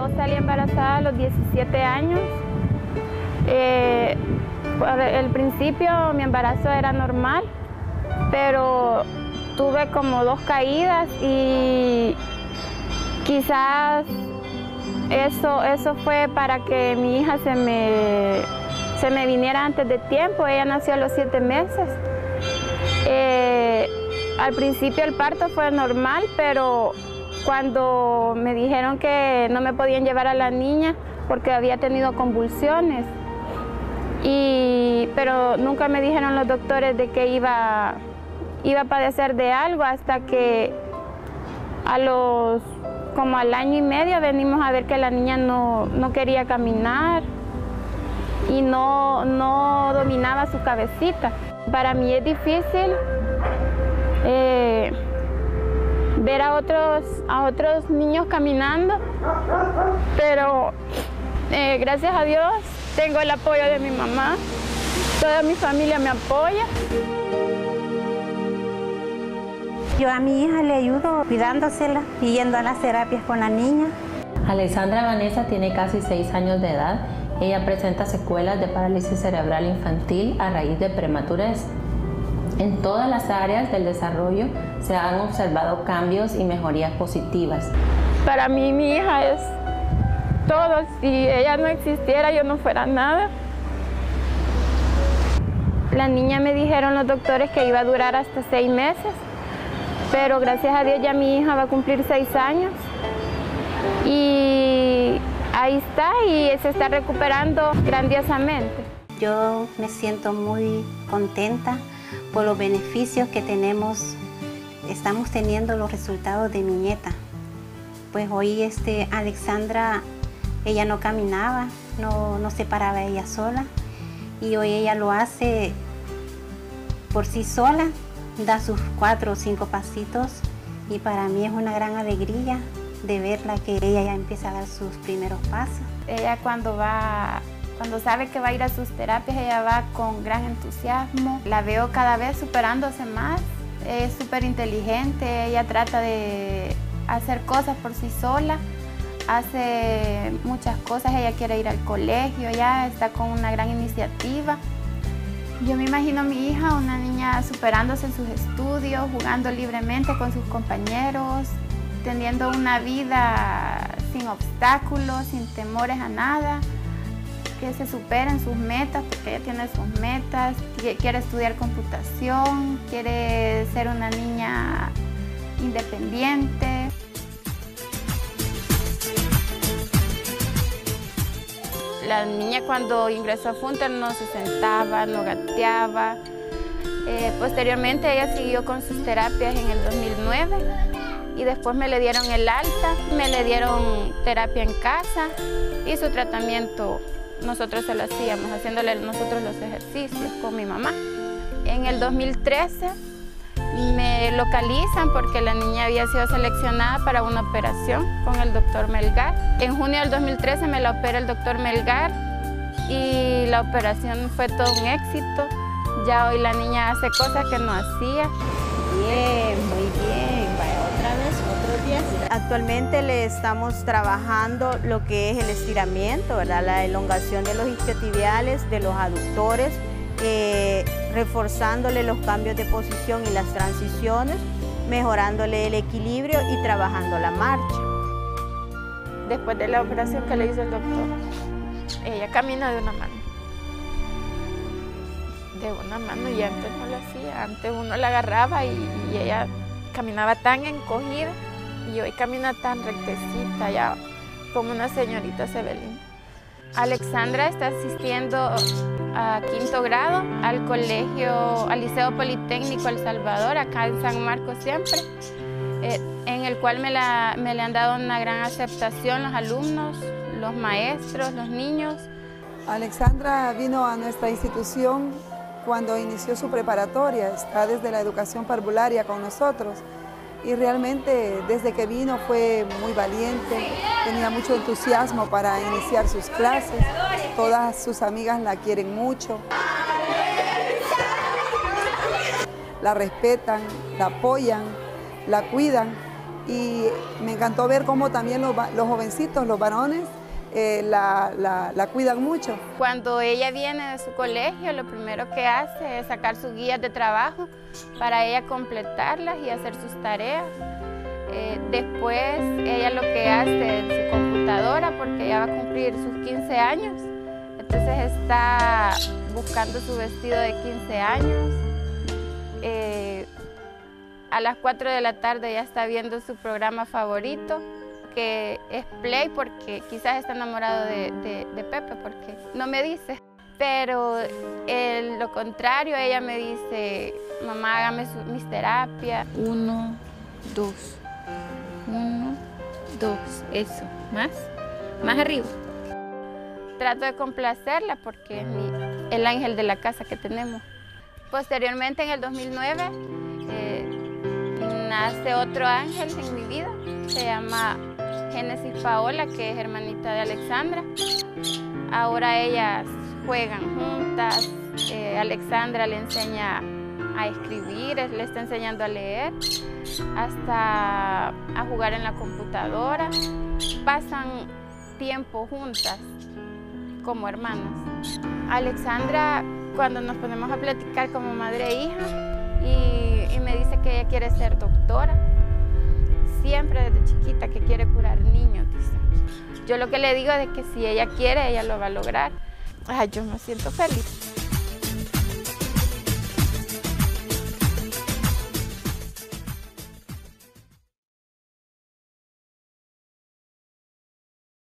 Yo salí embarazada a los 17 años. Por el principio mi embarazo era normal, pero tuve como 2 caídas y quizás eso fue para que mi hija se me viniera antes de tiempo. Ella nació a los 7 meses. Al principio el parto fue normal, pero cuando me dijeron que no me podían llevar a la niña porque había tenido convulsiones, pero nunca me dijeron los doctores de que iba a padecer de algo, hasta que como al año y medio venimos a ver que la niña no quería caminar y no dominaba su cabecita. Para mí es difícil ver a otros niños caminando, pero gracias a Dios tengo el apoyo de mi mamá, toda mi familia me apoya. Yo a mi hija le ayudo cuidándosela y yendo a las terapias con la niña. Alexandra Vanessa tiene casi 6 años de edad. Ella presenta secuelas de parálisis cerebral infantil a raíz de prematurez. En todas las áreas del desarrollo se han observado cambios y mejorías positivas. Para mí mi hija es todo. Si ella no existiera, yo no fuera nada. La niña, me dijeron los doctores que iba a durar hasta 6 meses, pero gracias a Dios ya mi hija va a cumplir 6 años. Y ahí está, y se está recuperando grandiosamente. Yo me siento muy contenta por los beneficios que estamos teniendo los resultados de mi nieta. Pues hoy Alexandra, ella no caminaba, no se paraba ella sola, y hoy ella lo hace por sí sola, da sus 4 o 5 pasitos, y para mí es una gran alegría de verla, que ella ya empieza a dar sus primeros pasos. Ella cuando sabe que va a ir a sus terapias, ella va con gran entusiasmo. La veo cada vez superándose más. Es súper inteligente, ella trata de hacer cosas por sí sola, hace muchas cosas. Ella quiere ir al colegio, ya está con una gran iniciativa. Yo me imagino a mi hija, una niña superándose en sus estudios, jugando libremente con sus compañeros, teniendo una vida sin obstáculos, sin temores a nada, que se superen sus metas, porque ella tiene sus metas, quiere estudiar computación, quiere ser una niña independiente. La niña cuando ingresó a Funter no se sentaba, no gateaba. Posteriormente ella siguió con sus terapias en el 2009 y después me le dieron el alta, me le dieron terapia en casa y su tratamiento nosotros se lo hacíamos, haciéndole nosotros los ejercicios con mi mamá. En el 2013 me localizan porque la niña había sido seleccionada para una operación con el doctor Melgar. En junio del 2013 me la opera el doctor Melgar y la operación fue todo un éxito. Ya hoy la niña hace cosas que no hacía. Bien, muy bien. Vaya, otra vez, otros días. Actualmente le estamos trabajando lo que es el estiramiento, ¿verdad? La elongación de los isquiotibiales, de los aductores, reforzándole los cambios de posición y las transiciones, mejorándole el equilibrio y trabajando la marcha. Después de la operación que le hizo el doctor, ella camina de una mano. De una mano, y antes no lo hacía. Antes uno la agarraba y ella caminaba tan encogida, y hoy camina tan rectecita, ya como una señorita Sebelín. Alexandra está asistiendo a 5º grado al Liceo Politécnico El Salvador, acá en San Marcos siempre, en el cual me le han dado una gran aceptación los alumnos, los maestros, los niños. Alexandra vino a nuestra institución cuando inició su preparatoria, está desde la educación parvularia con nosotros, y realmente desde que vino fue muy valiente, tenía mucho entusiasmo para iniciar sus clases, todas sus amigas la quieren mucho, la respetan, la apoyan, la cuidan, y me encantó ver cómo también los jovencitos, los varones, la cuidan mucho. Cuando ella viene de su colegio, lo primero que hace es sacar sus guías de trabajo para ella completarlas y hacer sus tareas. Después ella lo que hace en su computadora, porque ella va a cumplir sus 15 años, entonces está buscando su vestido de 15 años. A las 4 de la tarde ya está viendo su programa favorito, que es Play, porque quizás está enamorado de Pepe, porque no me dice. Pero lo contrario, ella me dice, mamá, hágame mis terapias. 1, 2, 1, 2, eso, más arriba. Trato de complacerla porque es el ángel de la casa que tenemos. Posteriormente, en el 2009, nace otro ángel en mi vida, se llama Génesis Paola, que es hermanita de Alexandra. Ahora ellas juegan juntas, Alexandra le enseña a escribir, le está enseñando a leer, hasta a jugar en la computadora. Pasan tiempo juntas como hermanas. Alexandra, cuando nos ponemos a platicar como madre e hija, y me dice que ella quiere ser doctora, siempre desde chiquita que quiere curar niños, dice. Yo lo que le digo es que si ella quiere, ella lo va a lograr. Ay, yo me siento feliz.